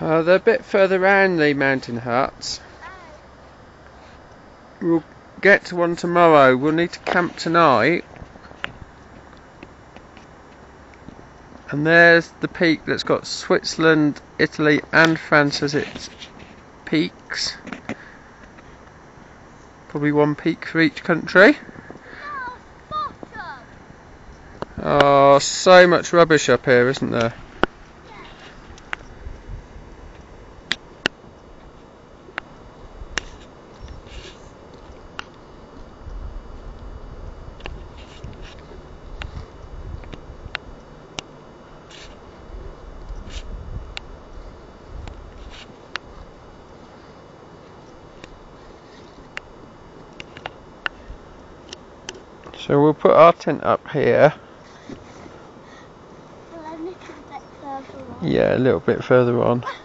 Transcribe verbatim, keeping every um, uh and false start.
Uh, they're a bit further round, the mountain huts. We'll get to one tomorrow. We'll need to camp tonight. And there's the peak that's got Switzerland, Italy and France as its peaks. Probably one peak for each country. Oh, so much rubbish up here, isn't there? So we'll put our tent up here. Well, a little bit further on. Yeah, a little bit further on.